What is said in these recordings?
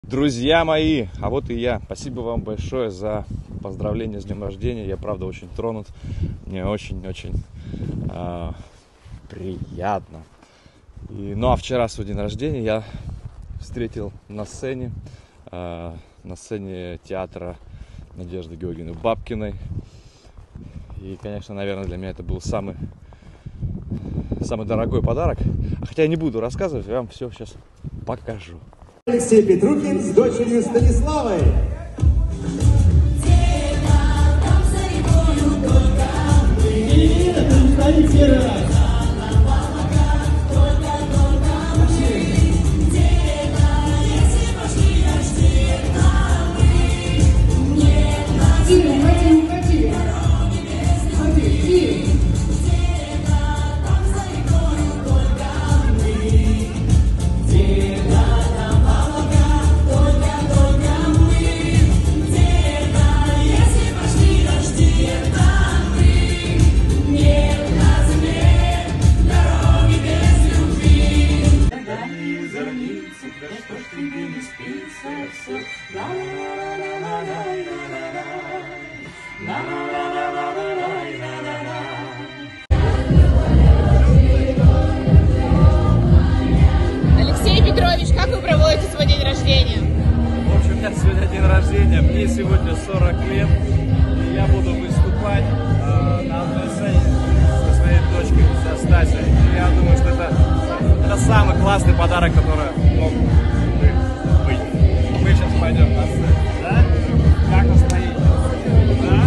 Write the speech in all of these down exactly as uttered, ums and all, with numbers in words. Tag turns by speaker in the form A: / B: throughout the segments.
A: Друзья мои, а вот и я. Спасибо вам большое за поздравление с днем рождения. Я, правда, очень тронут. Мне очень-очень э, приятно. И, ну а вчера, свой день рождения, я встретил на сцене, э, на сцене театра Надежды Георгиевны Бабкиной. И, конечно, наверное, для меня это был самый, самый дорогой подарок. Хотя я не буду рассказывать, я вам все сейчас покажу.
B: Алексей Петрухин с дочерью Станиславой.
C: Алексей Петрович, как вы проводите свой день рождения?
D: В общем, у меня сегодня день рождения, мне сегодня сорок лет, и я буду выступать э, на одной сцене со своей дочкой, со Стасей. И я думаю, что это, это самый классный подарок, который мог быть. Мы сейчас пойдем на сцену, да? Как настроение? Да?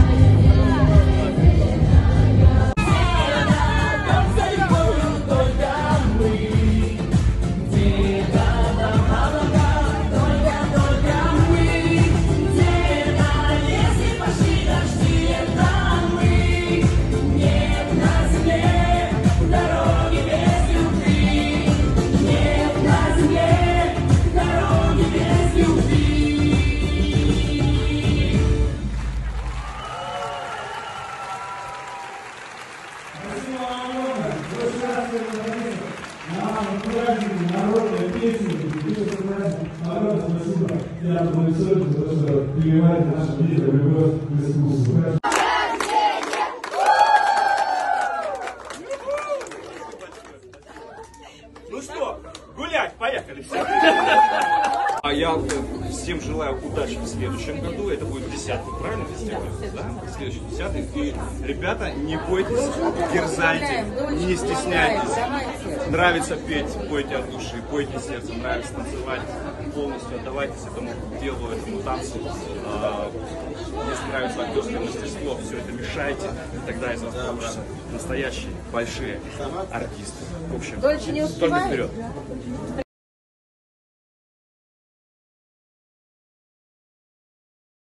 E: Народная песня, огромное спасибо театру Союзу за то, что прививает нашим детям любовь к искусству.
D: Ну что, гулять, поехали все. А я всем желаю удачи в следующем году. Это будет десятый, правильно? Да? Следующий десятый. И, ребята, не бойтесь, дерзайте, не стесняйтесь. Нравится петь, пойте от души, пойте сердцем, нравится танцевать, полностью отдавайтесь этому делу, этому танцу. Если нравится актерское мастерство, все это мешайте, тогда из вас получатся настоящие большие артисты. В общем, только вперед.